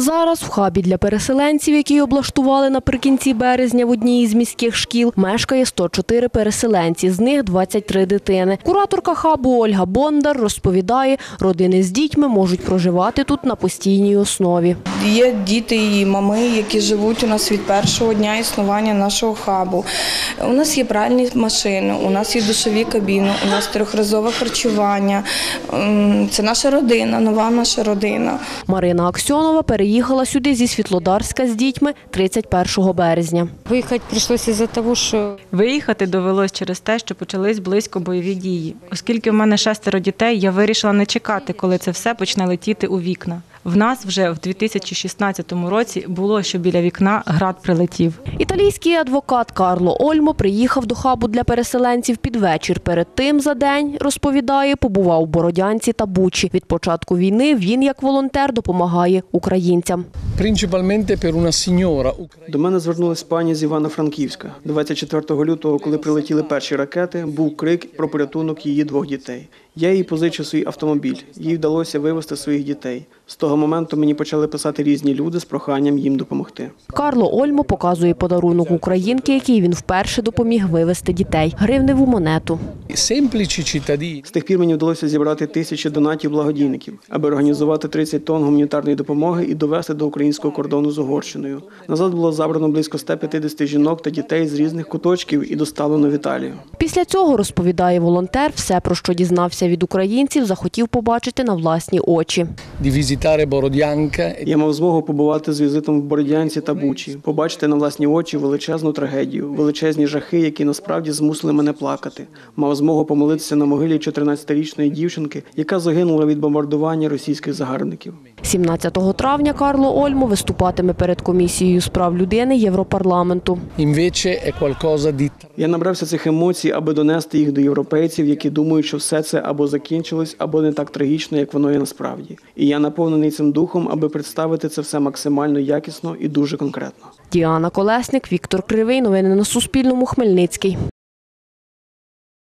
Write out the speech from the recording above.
Зараз в хабі для переселенців, який облаштували наприкінці березня в одній із міських шкіл, мешкає 104 переселенці, з них 23 дитини. Кураторка хабу Ольга Бондар розповідає, родини з дітьми можуть проживати тут на постійній основі. Є діти і мами, які живуть у нас від першого дня існування нашого хабу. У нас є пральні машини, у нас є душові кабіни, у нас трьохразове харчування. Це наша родина, нова наша родина. Марина Аксьонова переїхала сюди зі Світлодарська з дітьми 31 березня. Виїхати довелось через те, що почались близько бойові дії. Оскільки в мене 6 дітей, я вирішила не чекати, коли це все почне летіти у вікна. В нас вже в 2016 році було, що біля вікна град прилетів. Італійський адвокат Карло Ольмо приїхав до хабу для переселенців під вечір. Перед тим за день, розповідає, побував у Бородянці та Бучі. Від початку війни він, як волонтер, допомагає українцям. До мене звернулась пані з Івано-Франківська. 24 лютого, коли прилетіли перші ракети, був крик про порятунок її 2 дітей. Я їй позичив свій автомобіль. Їй вдалося вивезти своїх дітей. З того моменту мені почали писати різні люди з проханням їм допомогти. Карло Ольмо показує подарунок українки, який він вперше допоміг вивезти дітей – гривневу монету. З тих пір мені вдалося зібрати тисячі донатів благодійників, аби організувати 30 тонн гуманітарної допомоги і довести до українського кордону з Угорщиною. Назад було забрано близько 150 жінок та дітей з різних куточків і доставлено в Італію. Після цього, розповідає волонтер, все, про що дізнався від українців, захотів побачити на власні очі. Я мав змогу побувати з візитом в Бородянці та Бучі, побачити на власні очі величезну трагедію, величезні жахи, які насправді змусили мене плакати. Мав змогу помолитися на могилі 14-річної дівчинки, яка загинула від бомбардування російських загарбників. 17 травня Карло Ольмо виступатиме перед Комісією з прав людини Європарламенту. Я набрався цих емоцій, аби донести їх до європейців, які думають, що все це або закінчилось, або не так трагічно, як воно є насправді. І я наповнений цим духом, аби представити це все максимально якісно і дуже конкретно. Діана Колесник, Віктор Кривий. Новини на Суспільному. Хмельницький.